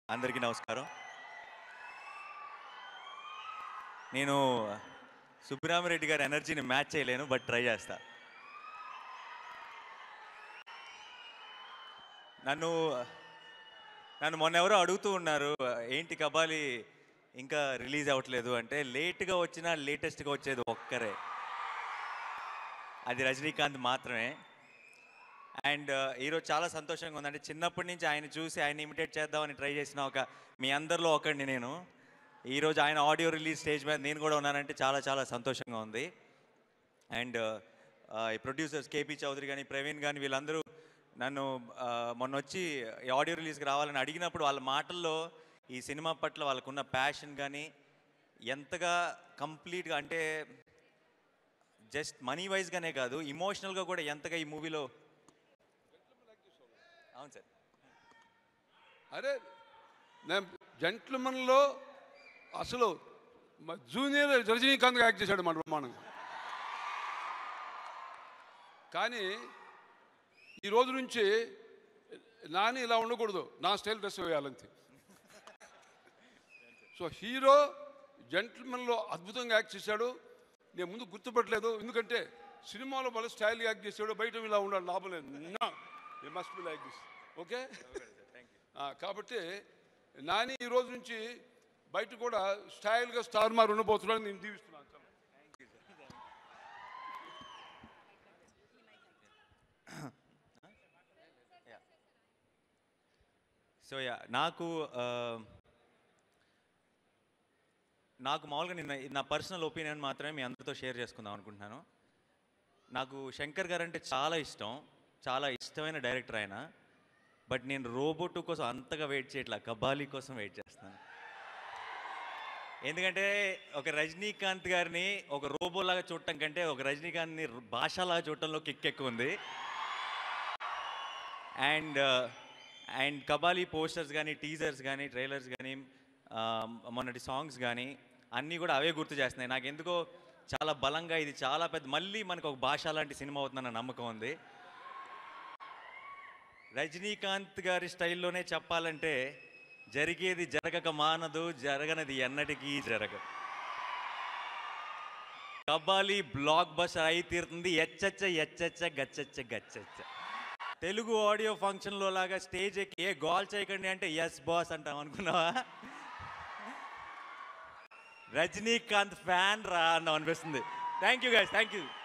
అందరికీ నమస్కారం. నేను సుబ్బరామిరెడ్డి గారి ఎనర్జీని మ్యాచ్ చేయలేను, బట్ ట్రై చేస్తా. నన్ను నన్ను మొన్న ఎవరో అడుగుతూ ఉన్నారు, ఏంటి కబాలి ఇంకా రిలీజ్ అవ్వట్లేదు అంటే, లేట్గా వచ్చినా లేటెస్ట్గా వచ్చేది ఒక్కరే, అది రజనీకాంత్ మాత్రమే. అండ్ ఈరోజు చాలా సంతోషంగా ఉంది. అంటే చిన్నప్పటి నుంచి ఆయన చూసి ఆయన ఇమిటేట్ చేద్దామని ట్రై చేసిన మీ అందరిలో ఒకడిని నేను. ఈరోజు ఆయన ఆడియో రిలీజ్ స్టేజ్ మీద నేను కూడా ఉన్నానంటే చాలా చాలా సంతోషంగా ఉంది. అండ్ ఈ ప్రొడ్యూసర్స్ కేపీ చౌదరి కానీ, ప్రవీణ్ కానీ, వీళ్ళందరూ నన్ను మొన్న వచ్చి ఈ ఆడియో రిలీజ్కి రావాలని అడిగినప్పుడు వాళ్ళ మాటల్లో ఈ సినిమా పట్ల వాళ్ళకున్న ప్యాషన్ కానీ, ఎంతగా కంప్లీట్గా అంటే జస్ట్ మనీ వైజ్గానే కాదు, ఇమోషనల్గా కూడా ఎంతగా ఈ మూవీలో. అవును సార్. అరే నేను జెంట్లమన్లో అసలు జూనియర్ రజనీకాంత్ యాక్ట్ చేశాడు మన బ్రహ్మాండంగా. కానీ ఈ రోజు నుంచి నాని ఇలా ఉండకూడదు, నా స్టైల్ డ్రెస్ వేయాలంతే. సో హీరో జెంట్లమన్లో అద్భుతంగా యాక్ట్ చేశాడు. నేను ముందు గుర్తుపట్టలేదు, ఎందుకంటే సినిమాలో మళ్ళీ స్టైల్ యాక్ట్ చేశాడు, బయట ఇలా ఉండాలి, లాభం లేదు. You must be like this, okay? కాబట్టి నాని ఈ రోజు నుంచి బయట కూడా స్టైల్గా స్టార్ మార్ ఉండబోతున్నాను, నేను దీవిస్తున్నాను. సో నాకు మామూలుగా నిన్న నా పర్సనల్ ఒపీనియన్ మాత్రమే మీ అందరితో షేర్ చేసుకుందాం అనుకుంటున్నాను. నాకు శంకర్ గారు అంటే చాలా ఇష్టం, చాలా ఇష్టమైన డైరెక్టర్ ఆయన. బట్ నేను రోబోటు కోసం అంతగా వెయిట్ చేయట్లా, కబాలి కోసం వెయిట్ చేస్తాను. ఎందుకంటే ఒక రజనీకాంత్ గారిని ఒక రోబోలాగా చూడటం కంటే ఒక రజనీకాంత్ని భాషలాగా చూడటంలో కిక్ ఎక్కువ ఉంది. అండ్ కబాలి పోస్టర్స్ కానీ, టీజర్స్ కానీ, ట్రైలర్స్ కానీ, మొన్నటి సాంగ్స్ కానీ అన్నీ కూడా అవే గుర్తు చేస్తున్నాయి. నాకు ఎందుకో చాలా బలంగా ఇది చాలా పెద్ద, మళ్ళీ మనకు ఒక భాష లాంటి సినిమా అవుతుందన్న నమ్మకం ఉంది. రజనీకాంత్ గారి స్టైల్లోనే చెప్పాలంటే, జరిగేది జరగక మానదు, జరగనది ఎన్నటికీ జరగదు. కబాలి బ్లాక్ బస్టర్ అయి తీరుతుంది. ఎచ్చచ్చ ఎచ్చచ్చ గచ్చచ్చ గచ్చచ్చ. తెలుగు ఆడియో ఫంక్షన్లో లాగా స్టేజ్ ఎక్కి ఏ గోల్ చేయకండి అంటే ఎస్ బాస్ అంటాం అనుకున్నావా? రజనీకాంత్ ఫ్యాన్ రా అన్నాం అనిపిస్తుంది. Thank you guys, thank you.